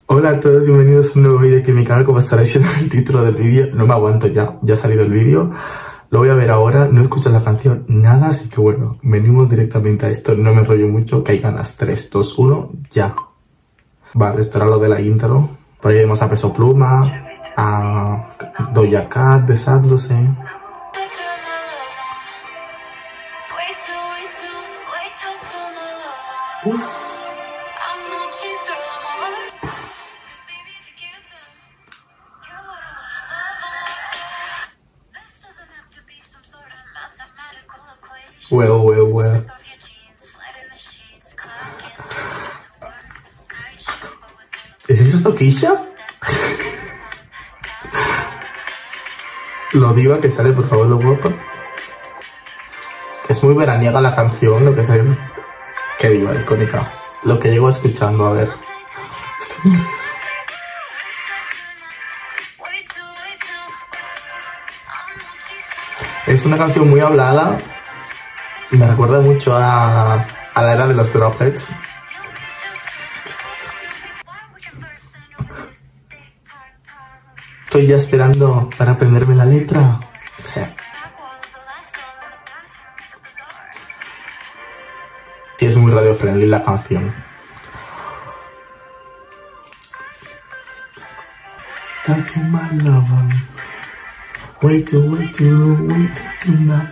Hola a todos, bienvenidos a un nuevo vídeo aquí en mi canal. Como estaréis viendo en el título del vídeo, no me aguanto ya ha salido el vídeo. Lo voy a ver ahora, no he escuchado la canción, nada, así que bueno, venimos directamente a esto, no me enrollo mucho, que hay ganas. 3, 2, 1, ya. Vale, esto era lo de la intro. Por ahí vemos a Peso Pluma, a Doja Cat besándose. Uf. Well. ¿Es eso Tokisha? Lo diva que sale, por favor, lo guapa. Es muy veraniega la canción, lo que sé. Qué diva, icónica. Lo que llego escuchando, a ver. Estoy nervioso. Es una canción muy hablada. Me recuerda mucho a la era de los droplets. Estoy ya esperando para aprenderme la letra. Sí. Sí, es muy radio friendly la canción. Tattoo my lover. Wait to my lover.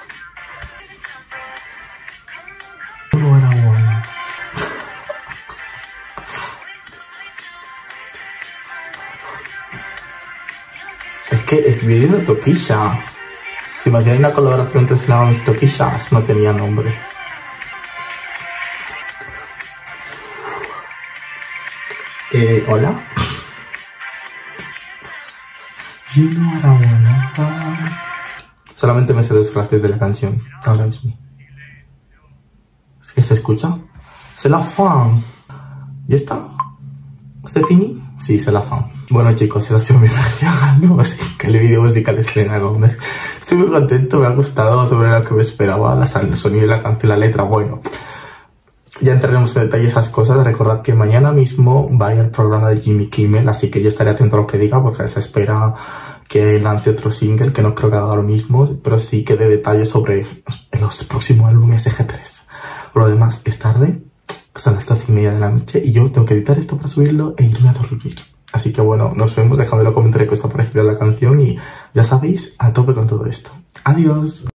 Es que estoy viendo Tokisha. Si imagináis una colaboración entre Slam y Tokisha, no tenía nombre. Hola. You know what I wanna. Solamente me sé 2 frases de la canción ahora mismo. ¿Es que se escucha? C'est la fin. ¿Ya está? ¿Se finí? Sí, c'est la fin. Bueno chicos, esa ha sido mi reacción al nuevo single, el vídeo musical de Selena Gomez. Estoy muy contento, me ha gustado sobre lo que me esperaba, el sonido de la canción, la letra, bueno. Ya entraremos en detalle esas cosas. Recordad que mañana mismo va a ir el programa de Jimmy Kimmel, así que yo estaré atento a lo que diga porque se espera que lance otro single, que no creo que haga lo mismo, pero sí que dé detalles sobre los próximos álbumes de G3. Por lo demás, es tarde, son las 12:30 de la noche y yo tengo que editar esto para subirlo e irme a dormir. Así que bueno, nos vemos, dejadme en los comentarios qué os ha parecido la canción y ya sabéis, a tope con todo esto. Adiós.